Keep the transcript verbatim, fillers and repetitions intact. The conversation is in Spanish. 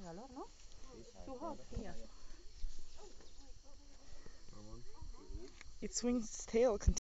calor, ¿no? Too hot here. It swings its tail